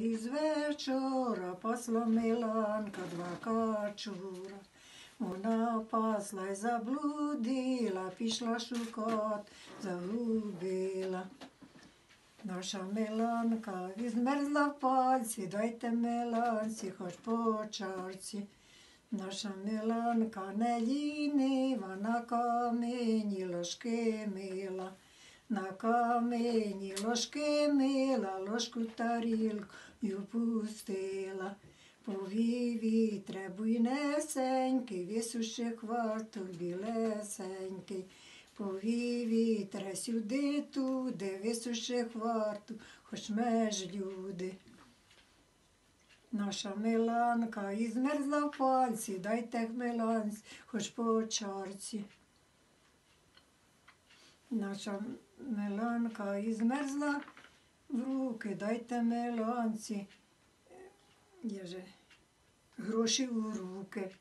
Із вечора пасла Миланка два качура. Вона пасла й заблудила, пішла шукати, загубила. Наша Миланка відмерзла в пальці, дайте Миланці хоч по чарці. Наша Миланка не лінива, на камені ложки мила. На камені ложки мила, ложку тарілкою пустила. Повій вітре буйнесенький, висуши хвартух білесенький. Повій вітре сюди-туди, висуши хвартух, хоч меж люди. Наша Миланка ізмерзла в пальці, дайте Миланці хоч по чарці. Наша Миланка ізмерзла в руки, дайте Миланці гроші у руки.